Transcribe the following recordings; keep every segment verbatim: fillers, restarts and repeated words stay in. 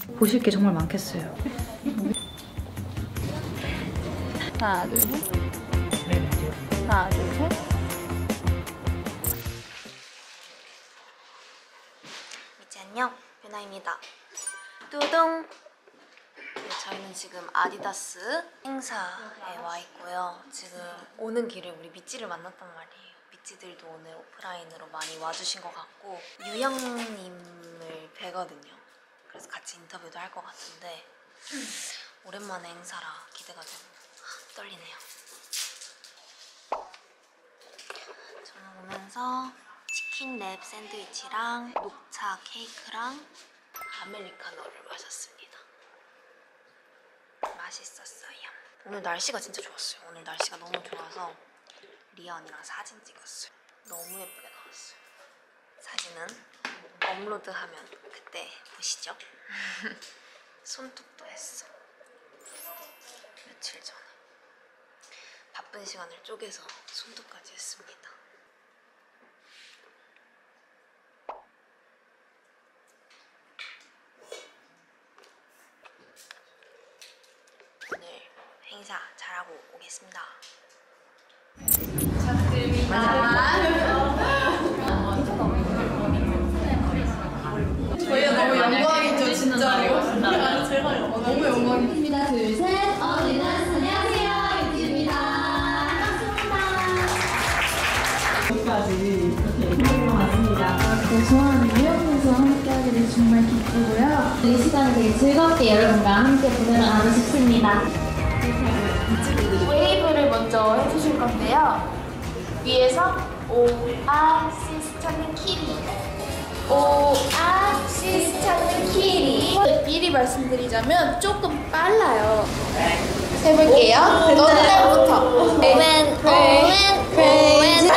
보실 게 정말 많겠어요. 하나, 둘, 셋. 하나, 둘, 셋. 미치 안녕, 유나입니다. 뚜둥! 네, 저희는 지금 아디다스 행사에 와 있고요. 지금 오는 길에 우리 미찌를 만났단 말이에요. 미찌들도 오늘 오프라인으로 많이 와주신 것 같고 유영님을 뵈거든요. 그래서 같이 인터뷰도 할 것 같은데 오랜만에 행사라 기대가 되고 떨리네요. 저는 오면서 치킨 랩 샌드위치랑 녹차 케이크랑 아메리카노를 마셨습니다. 맛있었어요. 오늘 날씨가 진짜 좋았어요. 오늘 날씨가 너무 좋아서 리아 언니랑 사진 찍었어요. 너무 예쁘게 나왔어요. 사진은 업로드하면 그때 보시죠. 손톱도 했어. 며칠 전에 바쁜 시간을 쪼개서 손톱까지 했습니다. 오늘 행사 잘하고 오겠습니다. 저희가 너무 영광이죠, 진짜로. 제가 너무 영광입니다. 둘, 셋. 어, 네, 안녕하세요. 유지입니다. 반갑습니다. 여기까지 이렇게 보는 것 같습니다. 네, 좋아하는 유영선수와 함께하게 돼서 정말 기쁘고요. 이 시간을 되게 즐겁게 여러분과 함께 보내려고 싶습니다. 웨이브를 먼저 해주실 건데요. 위에서 오아시스타는 키리, 오아시스타는 키리. 미리 말씀드리자면 조금 빨라요. 해볼게요. 너는 날부터. 오웬 오웬 오웬.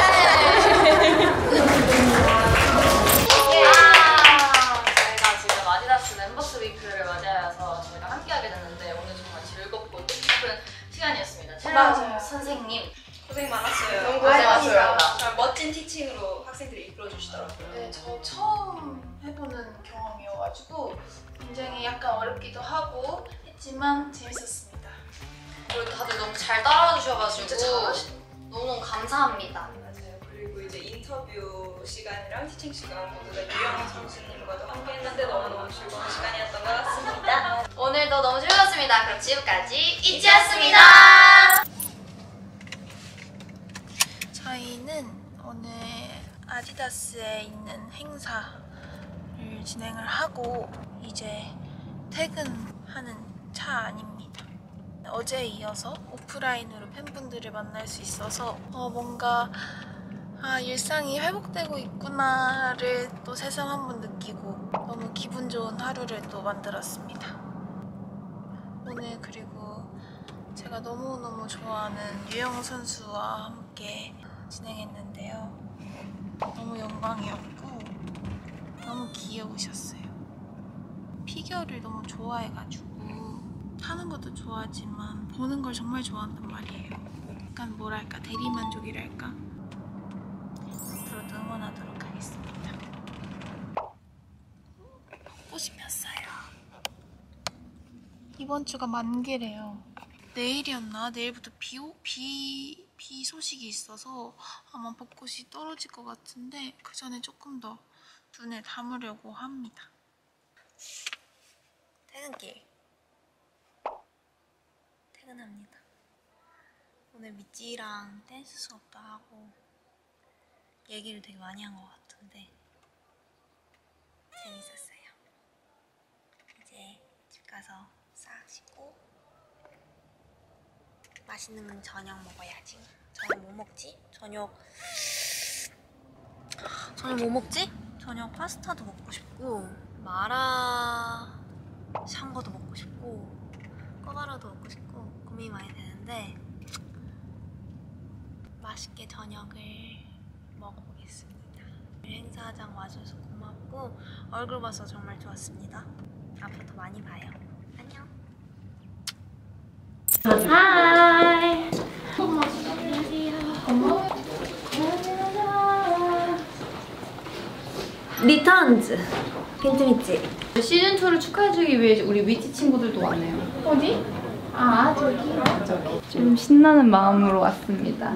저희가 지금 아디다스 멤버스 위크를 맞이하여서 저희가 함께하게 됐는데 오늘 정말 즐겁고 뜻깊은 시간이었습니다. 촬영 선생님 고생 많았어요. 너무 고생하셨습니다. 정말 멋진 티칭으로 학생들이 이끌어주시더라고요. 네, 저 처음 해보는 경험이어가지고 굉장히 약간 어렵기도 하고 했지만 재밌었습니다. 그리고 다들 너무 잘 따라와 주셔가지고 진짜 잘하시네. 너무너무 감사합니다. 맞아요. 그리고 이제 인터뷰 시간이랑 티칭 시간 모두 다 유영 선수님과도 함께 했는데 너무너무 즐거운 시간이었던 것 같습니다. 오늘도 너무 즐거웠습니다. 그럼 지금까지 이지였습니다. 저희는 오늘 아디다스에 있는 행사를 진행을 하고 이제 퇴근하는 차 안입니다. 어제에 이어서 오프라인으로 팬분들을 만날 수 있어서 어, 뭔가 아, 일상이 회복되고 있구나를 또 새삼 한번 느끼고 너무 기분 좋은 하루를 또 만들었습니다. 오늘 그리고 제가 너무너무 좋아하는 유영 선수와 함께 진행했는데요. 너무 영광이었고 너무 귀여우셨어요. 피겨를 너무 좋아해가지고 하는 것도 좋아하지만 보는 걸 정말 좋아한단 말이에요. 약간 뭐랄까 대리만족이랄까. 앞으로도 응원하도록 하겠습니다. 벚꽃이 폈어요. 이번 주가 만개래요. 내일이었나? 내일부터 비, 오, 비, 비 소식이 있어서 아마 벚꽃이 떨어질 것 같은데 그 전에 조금 더 눈을 담으려고 합니다. 퇴근길. 퇴근합니다. 오늘 미찌랑 댄스 수업도 하고 얘기를 되게 많이 한 것 같은데 재밌었어요. 이제 집 가서 싹 씻고 맛있는 저녁 먹어야지. 저녁 뭐 먹지? 저녁 저녁 뭐 먹지? 저녁 파스타도 먹고 싶고 마라 샹궈도 먹고 싶고 꿔바로도 먹고 싶고 고민이 많이 되는데 맛있게 저녁을 먹어보겠습니다. 행사장 와줘서 고맙고 얼굴 봐서 정말 좋았습니다. 앞으로 더 많이 봐요. 안녕. 하이. 리턴즈. 빈트미치. 시즌이를 축하해주기 위해 우리 위치 친구들도 왔네요. 어디? 아 저기 저기 좀 신나는 마음으로 왔습니다.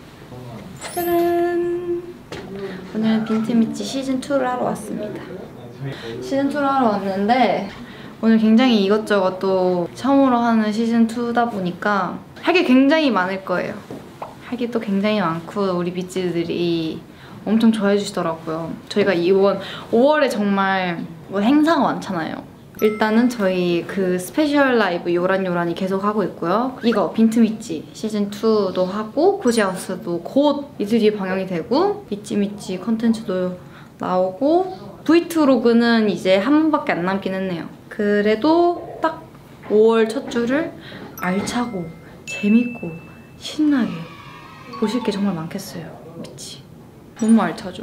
짜잔! 오늘 빈트미치 시즌이를 하러 왔습니다. 시즌이를 하러 왔는데 오늘 굉장히 이것저것 또 처음으로 하는 시즌이다 보니까 할 게 굉장히 많을 거예요. 할 게 또 굉장히 많고 우리 미찌들이 엄청 좋아해 주시더라고요. 저희가 이번 오월에 정말 뭐 행사가 많잖아요. 일단은 저희 그 스페셜 라이브 요란요란이 계속 하고 있고요. 이거 빈트미치 시즌이도 하고 고지하우스도 곧 이틀 뒤에 방영이 되고 미찌미찌 컨텐츠도 나오고 브이투로그는 이제 한 번밖에 안 남긴 했네요. 그래도 딱 오월 첫 주를 알차고 재밌고 신나게 보실 게 정말 많겠어요. 미치 너무 알차죠?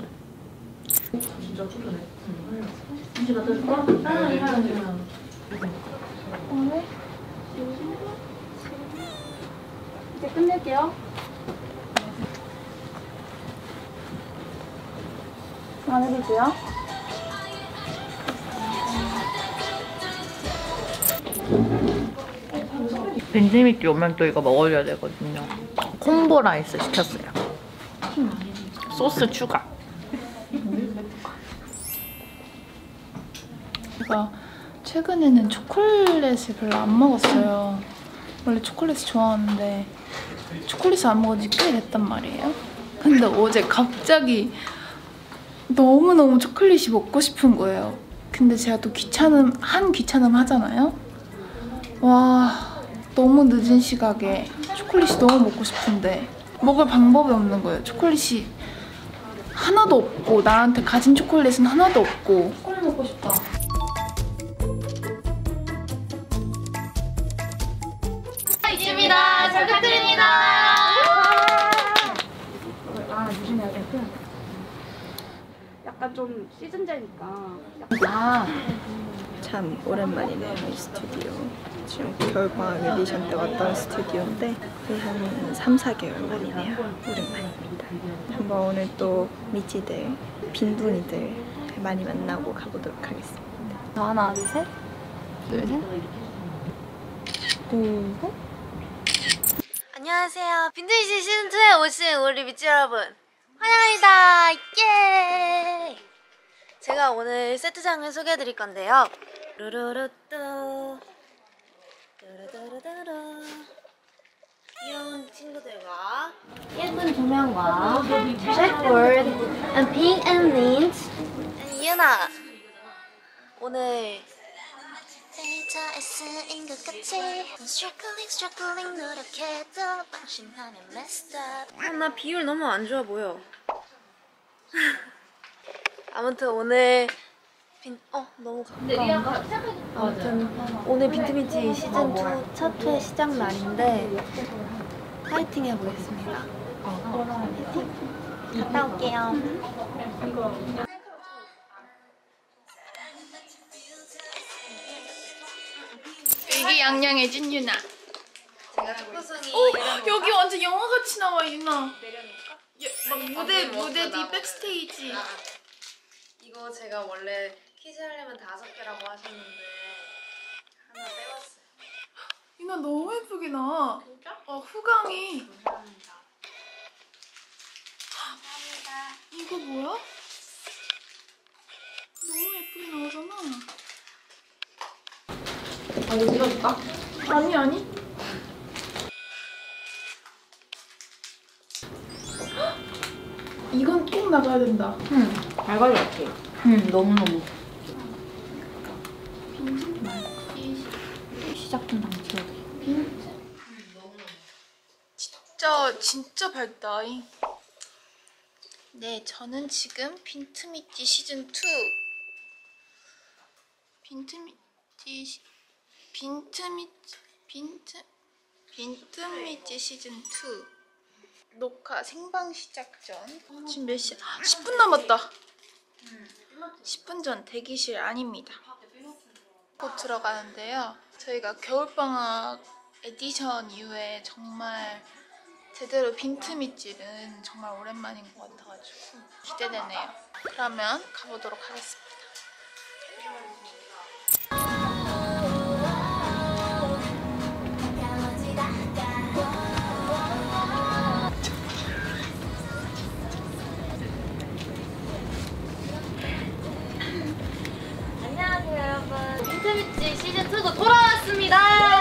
이제 끝낼게요. 안 해볼게요. 빈티미찌 오면 또 이거 먹어줘야 되거든요. 콤보 라이스 시켰어요. 소스 추가. 제가 최근에는 초콜릿을 별로 안 먹었어요. 원래 초콜릿 좋아하는데 초콜릿을 안 먹은 지 꽤 됐단 말이에요. 근데 어제 갑자기 너무너무 초콜릿이 먹고 싶은 거예요. 근데 제가 또 귀찮음, 한 귀찮음 하잖아요. 와, 너무 늦은 시각에 초콜릿이 너무 먹고 싶은데 먹을 방법이 없는 거예요. 초콜릿이 하나도 없고 나한테 가진 초콜릿은 하나도 없고. 초콜릿 먹고 싶다. 있습니다. 잘 부탁드립니다. 아, 조심해야 돼. 약간 좀 시즌제니까. 아, 참 오랜만이네요, 이 스튜디오. 지금 겨울방학 에디션 때 왔던 스튜디오인데 거의 한 삼, 사 개월 만이네요. 오랜만입니다. 한번 오늘 또 미찌들, 빈둥이들 많이 만나고 가보도록 하겠습니다. 하나, 둘, 셋. 둘, 셋. 둘, 셋. 안녕하세요. 빈티지 시즌이에 오신 우리 미찌 여러분 환영합니다. 예! 제가 오늘 세트장을 소개해드릴 건데요. 루루루뚜 뚜루루루루 귀여운 친구들과 예쁜 조명과 잭보드 and pink and mint and 유나 오늘 데이터에 쓰인 것 같이 struggling struggling 노력해도 방심하면 messed up. 아, 나 비율 너무 안 좋아 보여. 아무튼 오늘 빈... 어? 너무 가까운가? 아무튼 오늘 빈트미치 시즌이 첫 회 시작 날인데 파이팅 해보겠습니다. 파이팅. 갔다 올게요. 이게 양양해진 유나. 제가 초코송이 오! 여기 완전 영화같이 나와 유나. 내려놓을까? 예, 막 무대, 무대 뒤 백스테이지. 이거 제가 원래 퀴즈 하려면 다섯 개라고 하셨는데 하나 빼왔어요. 유나 너무 예쁘게 나와. 진짜? 어, 후광이. 감사합니다. 감사합니다. 이거 뭐야? 너무 예쁘게 나오잖아. 아, 이거 찍어줄까? 아니 아니. 이건 꼭 나가야 된다. 응, 잘 가져갈게. 응, 너무너무. 시작된다. 진짜 진짜 밝다. 네, 저는 지금 빈트미찌 시즌 투 빈트미찌 시, 빈트미찌 빈트 빈트미찌 시즌 투 녹화 생방 시작 전 지금 몇 시야? 십 분 남았다. 십 분 전 대기실 아닙니다. 곧 들어가는데요. 저희가 겨울방학 에디션 이후에 정말 제대로 빈트미찌는 정말 오랜만인 것 같아가지고 기대되네요. 그러면 가보도록 하겠습니다. 안녕하세요 여러분. 빈트미치 시즌이도 돌아왔습니다.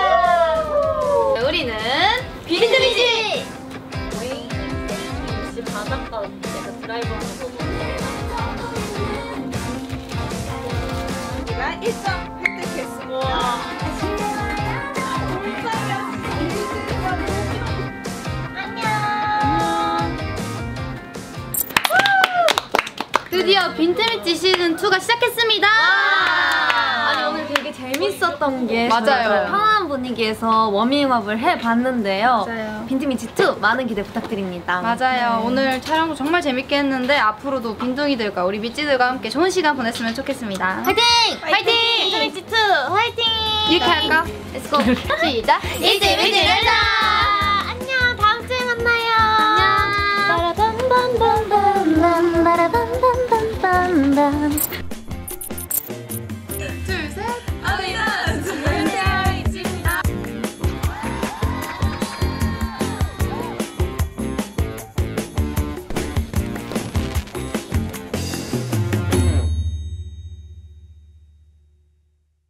우리는 빈트미치! 저희 빈트미치 바닷가 제가 드라이브 하는 거 우리가 일 점 획득했습니다. 드디어 빈트미치 시즌이가 시작했습니다. 아니 오늘 되게 재밌었던 게 맞아요. 정말 평화한 분위기에서 워밍업을 해봤는데요. 맞아요. 빈트미치 이 많은 기대 부탁드립니다. 맞아요. 오늘 촬영도 정말 재밌게 했는데 앞으로도 빈둥이들과 우리 미찌들과 함께 좋은 시간 보냈으면 좋겠습니다. 화이팅! 화이팅! 빈트미치 이 화이팅! 이렇게 할까? 렛츠고! 시작! 빈트미치 열자!